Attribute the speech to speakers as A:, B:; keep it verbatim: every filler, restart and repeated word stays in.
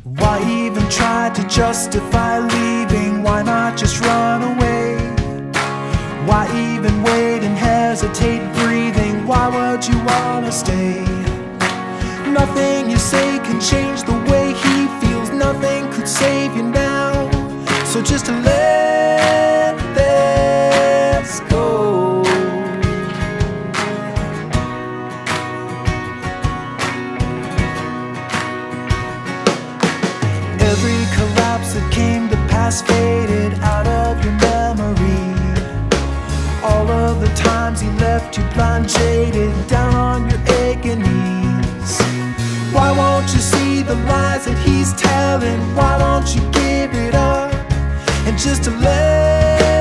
A: Why even try to justify leaving? Why not just run away? Why even wait and hesitate breathing? Why would you wanna stay? Nothing you say can change the way he feels. Nothing could save you now. So just let this go. Every collapse that came to pass faded out of your memory. All of the times he left you blind, jaded, down on your aching knees. Why won't you see the lies that he's telling? Why don't you give it up and just to let